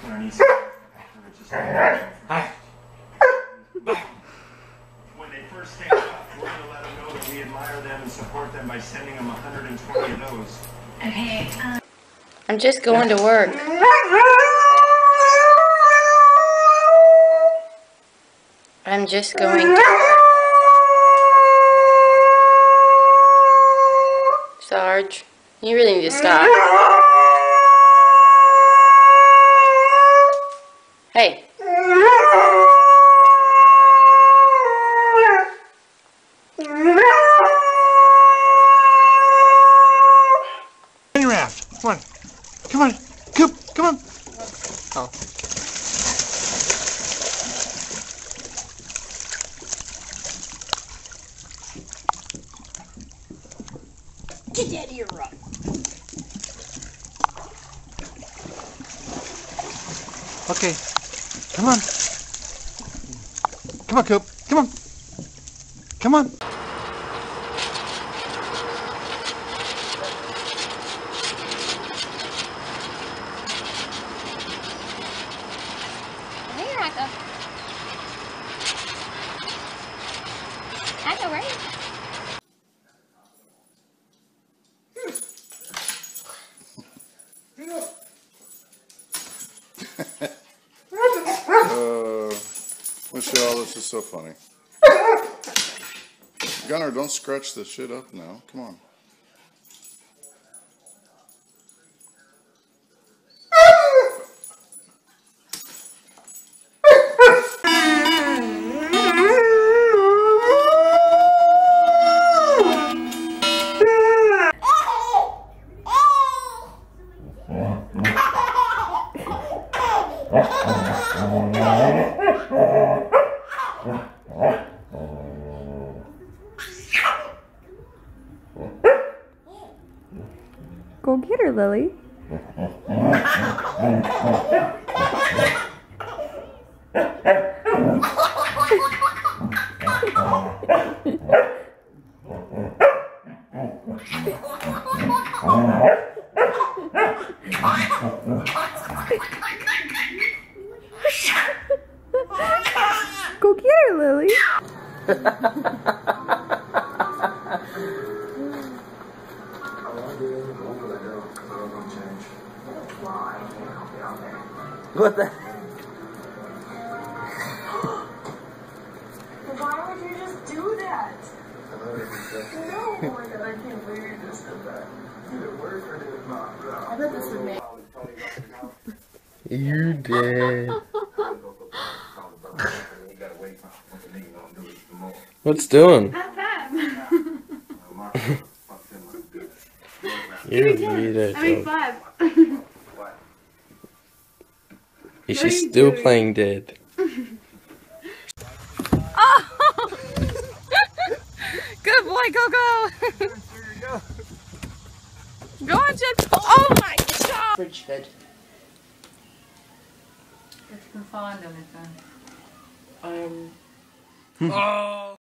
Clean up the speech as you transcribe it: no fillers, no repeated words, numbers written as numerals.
When they first stand up, we're going to let them know that we admire them and support them by sending them 120 of those. Okay. I'm just going to work. I'm just going to... Sarge, you really need to stop. Hey. Mini raft. Come on. Come on. Coop, come on. Oh. Get out of here, Rob. Okay. Come on. Come on, Coop. Come on. Come on. Here I go. I go right. Michelle, this is so funny. Gunnar, don't scratch this shit up now. Come on. Go get her, Lily. Go get her, Lily. What the? Why would you just do that? No, oh my god, I can't believe you just did that. Did it work or did it not? I bet this would make... You did. What's doing? Not that. You're weird. I mean, Bob. Is she still playing dead? Oh! Good boy, go! Go on, Jen. Oh my god! Fridge hood. It's been falling on it then. Oh.